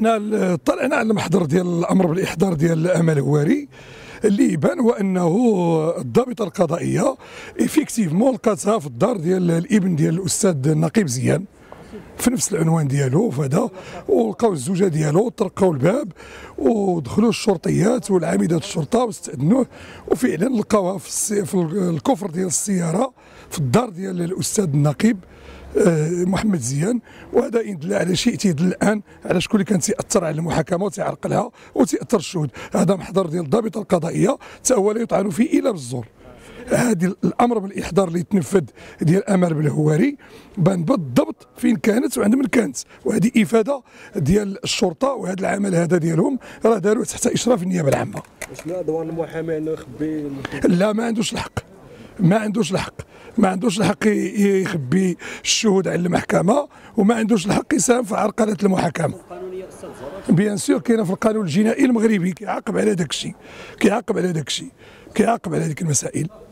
حنا طلعنا على المحضر ديال الامر بالاحضار ديال امل هواري. اللي يبان هو انه الضابطه القضائيه ايفيكتيفمون لقاتها في الدار ديال الابن ديال الاستاذ النقيب زيان في نفس العنوان ديالو فهذا، ولقاو الزوجه ديالو، طرقوا الباب ودخلوا الشرطيات والعامدات الشرطه واستأذنوه، وفعلا لقاوها في الكفر ديال السياره في الدار ديال الاستاذ النقيب محمد زيان. وهذا يدل على شيء، تيدل الان على شكون اللي كان تيأثر على المحاكمه وتيعرقلها وتيأثر الشهود. هذا محضر ديال الضابطه القضائيه تا هو لا يطعن فيه الا بالزور. هذه الامر بالاحضار اللي تنفذ ديال امل بالهواري بان بالضبط فين كانت وعند من كانت، وهذه افاده ديال الشرطه، وهذا العمل هذا ديالهم راه داروه تحت اشراف النيابه العامه. شنو ادوار المحامي انه يخبي؟ لا، ما عندوش الحق، ما عندوش الحق، ما عندوش الحق يخبي الشهود على المحكمه، وما عندوش الحق يساهم في عرقله المحاكمه. بيان سور كاينه في القانون الجنائي المغربي كيعاقب على داك الشيء، كيعاقب على داك الشيء، كيعاقب على هذيك المسائل.